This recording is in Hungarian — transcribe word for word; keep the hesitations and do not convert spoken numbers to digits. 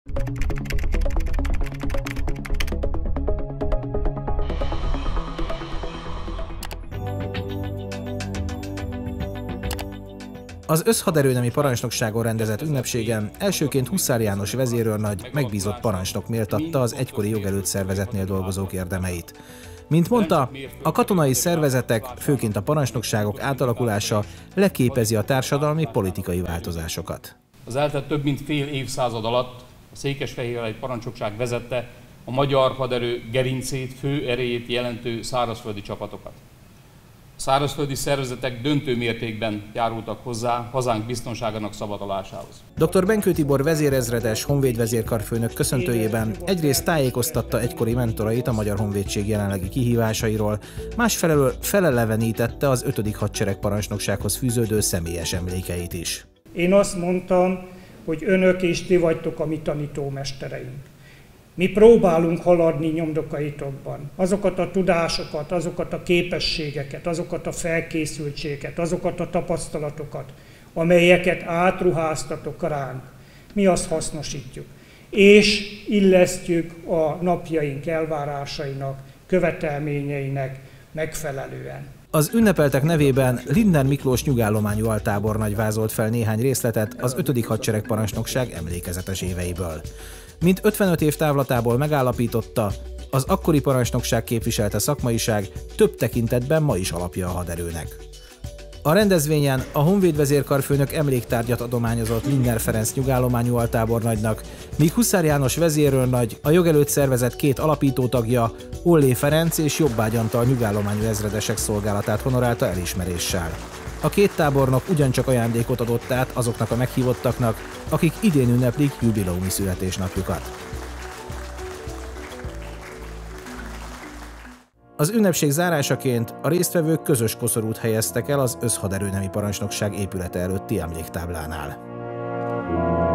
Az Összhaderőnemi Parancsnokságon rendezett ünnepségen elsőként Huszár János vezérőrnagy megbízott parancsnok méltatta az egykori jogelőtt szervezetnél dolgozók érdemeit. Mint mondta, a katonai szervezetek, főként a parancsnokságok átalakulása leképezi a társadalmi politikai változásokat. Az eltelt több mint fél évszázad alatt a székesfehérvári parancsnokság vezette a magyar haderő gerincét, fő erejét jelentő szárazföldi csapatokat. A szárazföldi szervezetek döntő mértékben járultak hozzá hazánk biztonságának szabadulásához. doktor Benkő Tibor vezérezredes honvédvezérkarfőnök köszöntőjében egyrészt tájékoztatta egykori mentorait a Magyar Honvédség jelenlegi kihívásairól, másfelől felelevenítette az ötödik hadseregparancsnoksághoz fűződő személyes emlékeit is. Én azt mondtam, hogy önök és ti vagytok a mi tanítómestereink. Mi próbálunk haladni nyomdokaitokban. Azokat a tudásokat, azokat a képességeket, azokat a felkészültséget, azokat a tapasztalatokat, amelyeket átruháztatok ránk, mi azt hasznosítjuk. És illesztjük a napjaink elvárásainak, követelményeinek megfelelően. Az ünnepeltek nevében Lindner Miklós nyugállományú altábornagy vázolt fel néhány részletet az ötödik hadseregparancsnokság emlékezetes éveiből. Mint ötvenöt év távlatából megállapította, az akkori parancsnokság képviselte szakmaiság több tekintetben ma is alapja a haderőnek. A rendezvényen a honvédvezérkarfőnök emléktárgyat adományozott Lindner Ferenc nyugállományú altábornagynak, míg Huszár János vezérőrnagy, a jogelőtt szervezet két alapítótagja, Ollé Ferenc és Jobbágy Antal nyugállományú ezredesek szolgálatát honorálta elismeréssel. A két tábornok ugyancsak ajándékot adott át azoknak a meghívottaknak, akik idén ünneplik jubileumi születésnapjukat. Az ünnepség zárásaként a résztvevők közös koszorút helyeztek el az Összhaderőnemi Parancsnokság épülete előtti emléktáblánál.